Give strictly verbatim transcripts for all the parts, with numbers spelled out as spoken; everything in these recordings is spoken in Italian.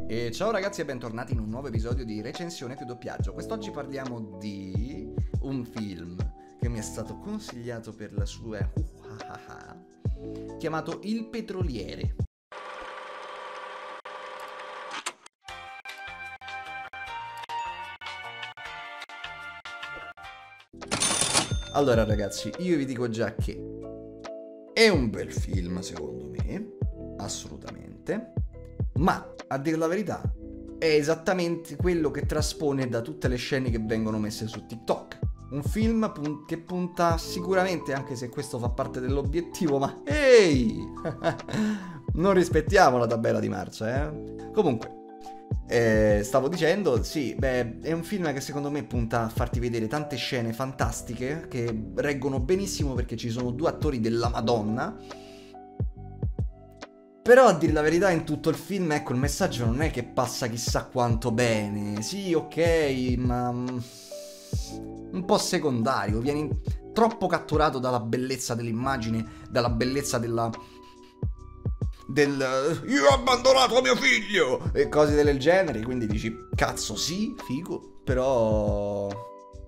E ciao ragazzi e bentornati in un nuovo episodio di Recensione più doppiaggio. Quest'oggi parliamo di un film che mi è stato consigliato per la sua uh, chiamato Il Petroliere. Allora ragazzi, io vi dico già che è un bel film secondo me, assolutamente, ma a dire la verità è esattamente quello che traspone da tutte le scene che vengono messe su TikTok. Un film pun- che punta sicuramente, anche se questo fa parte dell'obiettivo, ma ehi! Non rispettiamo la tabella di marcia, eh? Comunque, eh, stavo dicendo, sì, beh, è un film che secondo me punta a farti vedere tante scene fantastiche che reggono benissimo perché ci sono due attori della Madonna. Però a dire la verità in tutto il film, ecco, il messaggio non è che passa chissà quanto bene. Sì, ok, ma mm, un po' secondario. Vieni troppo catturato dalla bellezza dell'immagine, dalla bellezza della... del... io ho abbandonato mio figlio! E cose del genere, quindi dici, cazzo sì, figo, però...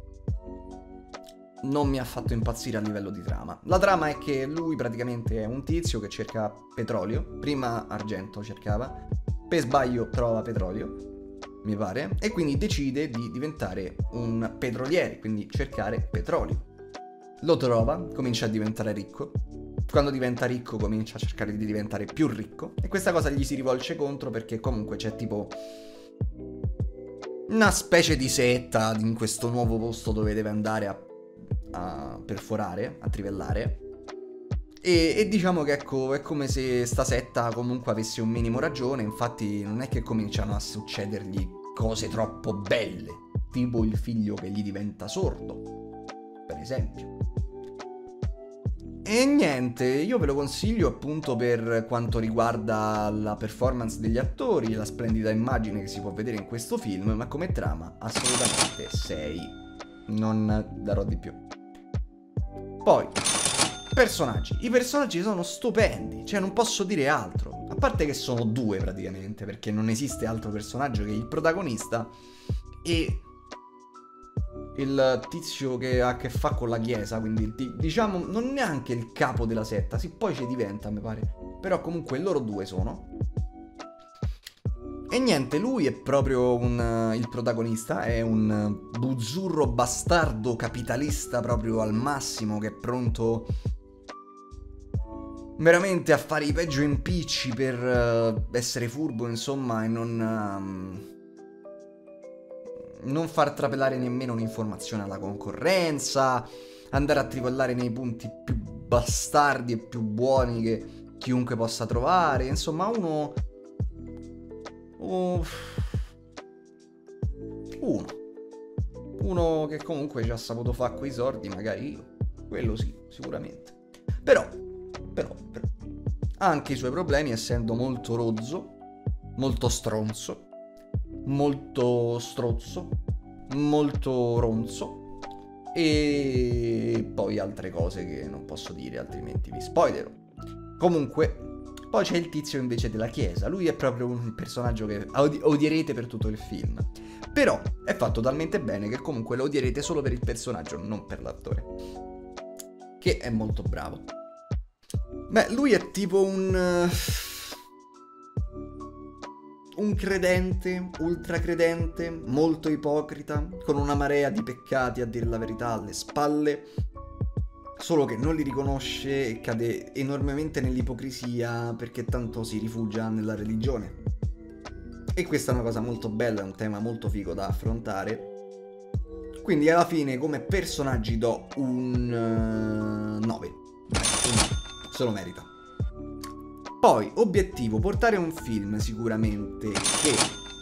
non mi ha fatto impazzire a livello di trama. La trama è che lui praticamente è un tizio che cerca petrolio, prima argento cercava, per sbaglio trova petrolio, mi pare, e quindi decide di diventare un petroliere, quindi cercare petrolio. Lo trova, comincia a diventare ricco, quando diventa ricco comincia a cercare di diventare più ricco, e questa cosa gli si rivolge contro perché comunque c'è tipo una specie di setta in questo nuovo posto dove deve andare a a perforare, a trivellare, e, e diciamo che ecco è come se sta setta comunque avesse un minimo ragione. Infatti non è che cominciano a succedergli cose troppo belle, tipo il figlio che gli diventa sordo, per esempio. E niente, io ve lo consiglio appunto per quanto riguarda la performance degli attori, la splendida immagine che si può vedere in questo film, ma come trama assolutamente sei, non darò di più. Poi, personaggi. I personaggi sono stupendi, cioè non posso dire altro. A parte che sono due praticamente, perché non esiste altro personaggio che il protagonista e il tizio che ha a che fa con la chiesa, quindi diciamo non neanche il capo della setta, sì, poi ci diventa, mi pare. Però comunque loro due sono. E niente, lui è proprio un, il protagonista, è un buzzurro bastardo capitalista proprio al massimo, che è pronto veramente a fare i peggio impicci per uh, essere furbo, insomma, e non, uh, non far trapelare nemmeno un'informazione alla concorrenza, andare a trivellare nei punti più bastardi e più buoni che chiunque possa trovare, insomma uno... Uh, uno Uno che comunque ci ha saputo fare quei sordi, magari io. Quello sì, sicuramente. Però, però, però ha anche i suoi problemi, essendo molto rozzo, molto stronzo, molto strozzo, molto ronzo, e poi altre cose che non posso dire, altrimenti vi spoilerò. Comunque, poi c'è il tizio invece della chiesa. Lui è proprio un personaggio che odi- odierete per tutto il film. Però è fatto talmente bene che comunque lo odierete solo per il personaggio, non per l'attore, che è molto bravo. Beh, lui è tipo un... un credente, ultra credente, molto ipocrita, con una marea di peccati, a dire la verità, alle spalle, solo che non li riconosce e cade enormemente nell'ipocrisia perché tanto si rifugia nella religione. E questa è una cosa molto bella, è un tema molto figo da affrontare. Quindi alla fine come personaggi do un uh, nove. Se lo merita. Poi, obiettivo, portare un film sicuramente che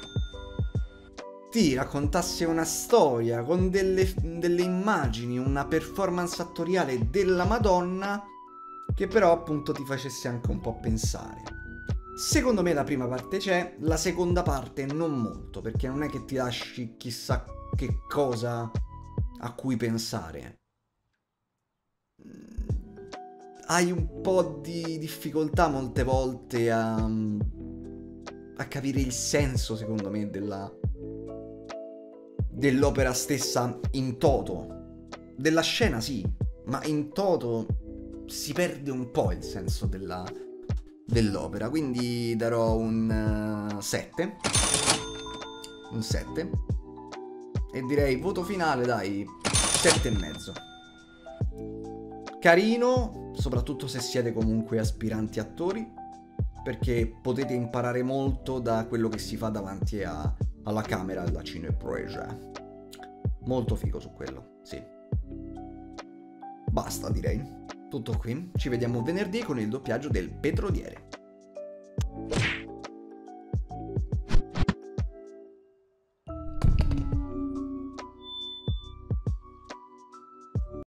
ti raccontasse una storia con delle, delle immagini, una performance attoriale della Madonna, che però appunto ti facesse anche un po' pensare. Secondo me la prima parte c'è, la seconda parte non molto, perché non è che ti lasci chissà che cosa a cui pensare. Hai un po' di difficoltà molte volte a a capire il senso, secondo me, della dell'opera stessa in toto. Della scena sì, ma in toto si perde un po' il senso della, dell'opera, quindi darò un sette. Un sette. E direi voto finale, dai, sette e mezzo. Carino, soprattutto se siete comunque aspiranti attori, perché potete imparare molto da quello che si fa davanti a, alla camera della cinepresa. Molto figo su quello, sì. Basta, direi. Tutto qui. Ci vediamo venerdì con il doppiaggio del Petroliere.